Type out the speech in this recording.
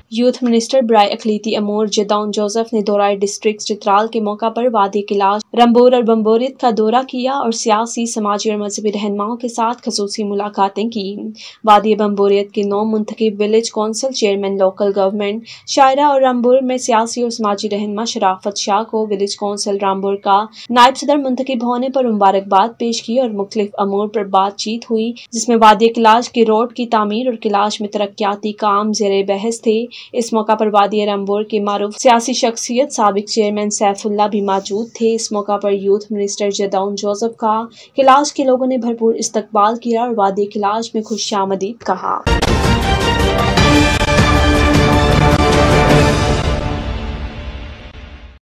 Youth minister बराए अकलीती अमूर जदाउन Joseph ने दौराए district Chitral के मौका पर वादी किलाश, रंबूर और बम्बोरियत का दौरा किया और सियासी, समाजी और मजहबी रहनुमाओं के साथ खसूसी मुलाकातें की। वादी बम्बोरियत के 9 मुंतखब village council chairman, local government शायरा और रंबूर में सियासी और समाजी रहनुमा शराफत शाह को विलेज कौंसिल रंबूर का नायब सदर मुंतखब होने पर मुबारकबाद पेश की और मुख्तलिफ अमूर पर बातचीत हुई, जिसमें वादी किलाश के रोड की तामीर और किलाश में तरक्याती काम ज़ेरे बहस थे। इस मौका पर वादी रंबूर के मारूफ सियासी शख्सियत साबिक चेयरमैन सैफुल्ला भी मौजूद थे। इस मौका पर यूथ मिनिस्टर जदाउन जोसेफ का किलाश के लोगों ने भरपूर इस्तकबाल किया और वादी किलाश में खुशामदीद कहा।